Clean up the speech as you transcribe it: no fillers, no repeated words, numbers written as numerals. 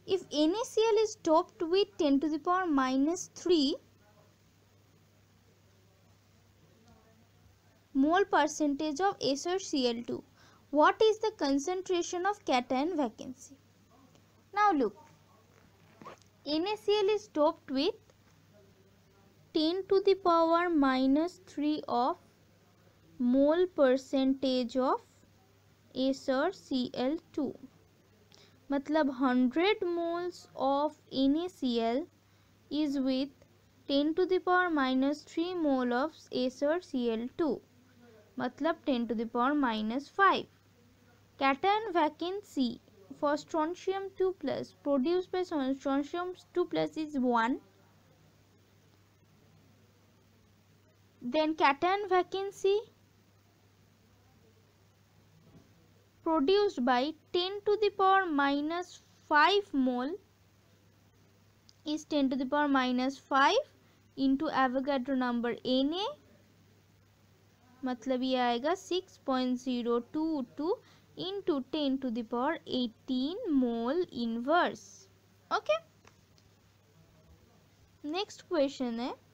if NaCl is doped with 10 to the power minus 3 mole percentage of SrCl2, what is the concentration of cation vacancy? Now look, NaCl is doped with 10 to the power minus 3 of mole percentage of SrCl2. मतलब 100 moles of NaCl is with 10 to the power minus 3 mole of SrCl2. मतलब 10 to the power minus 5. Cation vacancy for strontium 2 plus produced by strontium 2 plus is 1. Then cation vacancy produced by 10 to the power minus 5 mole is 10 to the power minus 5 into Avogadro number Na, मतलब ये आएगा 6.022 into 10 to the power 18 mole inverse. Okay, next question है